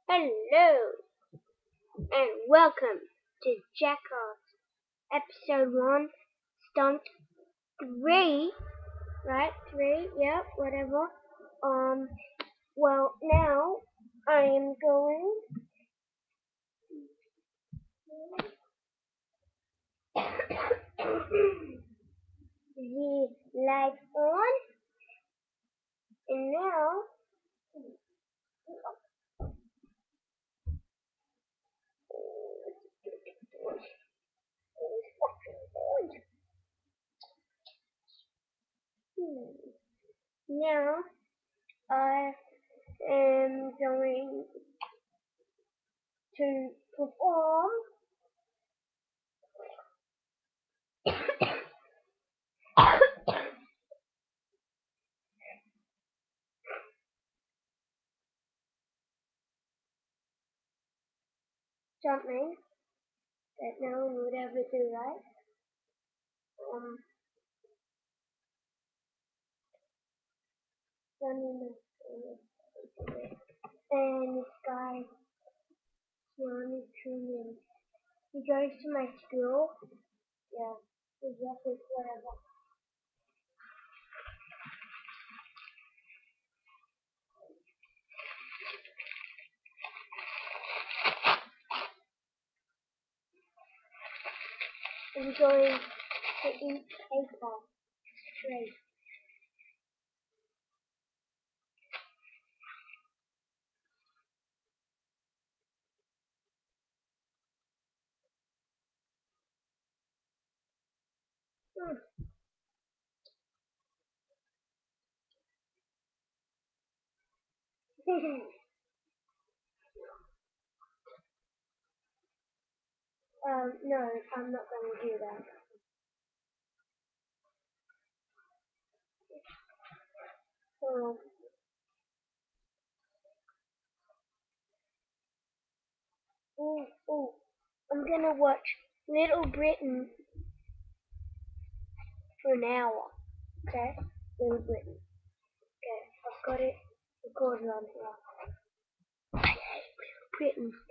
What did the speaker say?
Hello and welcome to Jackass episode 1, stunt 3, right? 3, yep, whatever. Well, now I am going the lights on, and now now I am going to perform something that no one would ever do, right? Running and this guy, Johnny Truman, he goes to my school. Yeah, exactly, whatever. I'm going to eat paper straight. No, I'm not going to do that. So, ooh, I'm going to watch Little Britain for an hour. Okay? Little Britain. Okay, I've got it recorded on here. Britain.